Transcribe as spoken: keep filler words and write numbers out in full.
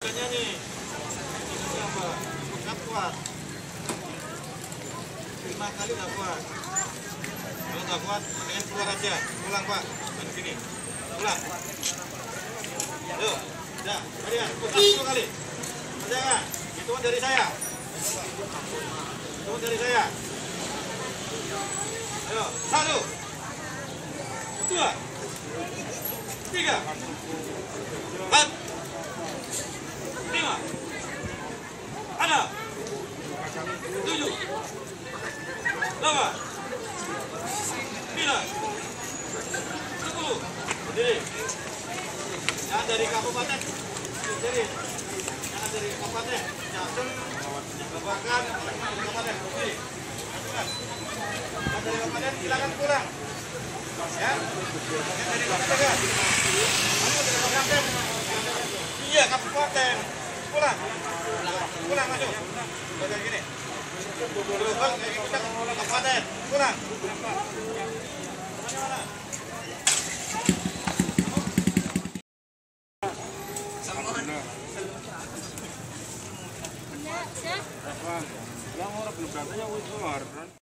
Nyanyi. Ini apa? Nggak kuat. Lima kali nggak kuat. Kalau nggak kuat, mendingan keluar aja. Pulang Pak. Di sini. Pulang. Yuk. Ya, kalian putar sepuluh kali. Jangan. Itu dari saya. Itu dari saya. Ayo, satu, dua, tiga, empat, lima, enam, tujuh, delapan, sembilan, sepuluh. Berdiri. Yang dari kabupaten, berdiri. Yang dari kabupaten, Jateng, Babakan, kabupaten, berdiri. Yang dari kabupaten silakan pulang. Ya. Yang dari kabupaten. Kamu dari kabupaten. Iya, kabupaten. Pulang. Pulang masuk. Bagian gini. Berubah kayak kita kabupaten. Pulang. Mana-mana? Yang orang belum datanya wis keluar.